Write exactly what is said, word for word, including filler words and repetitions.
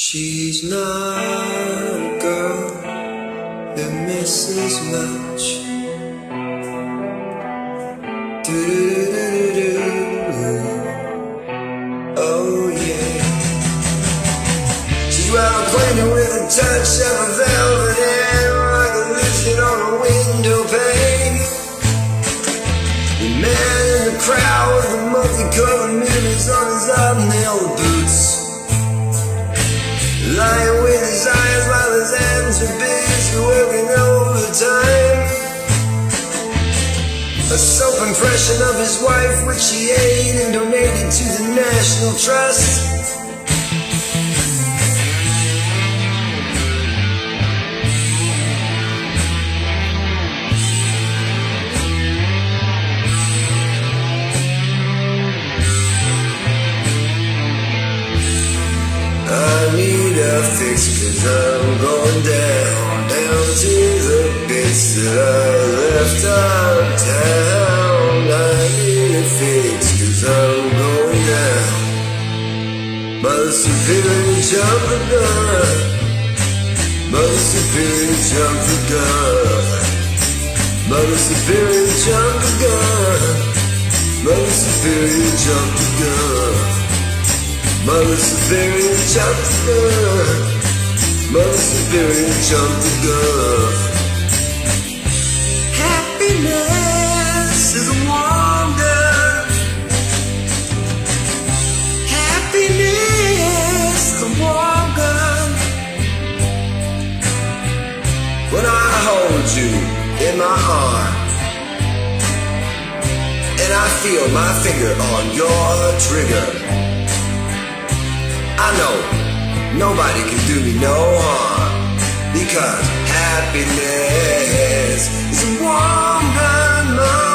She's not a girl who misses much. Do-do-do-do-do. Oh yeah. She's well acquainted with the touch of a velvet hand, like a lizard on a window pane. The man in the crowd with the multicolored mirrors on his hobnailed boots, lying with his eyes while his hands are busy working overtime. A soap impression of his wife, which he ate and donated to the National Trust. I need a fix, cause I'm going down, down to the bits that I left uptown. I need a fix, cause I'm going down. Mother Superior, jump the gun. Mother Superior, jump the gun. Mother Superior, jump the gun. Mother Superior, jump the gun. Mother Superior, jump the gun. Mother Superior, jump the gun. Happiness is a warm gun. Happiness is a warm gun. When I hold you in my arm and I feel my finger on your trigger, I know nobody can do me no harm, because happiness is a warm gun.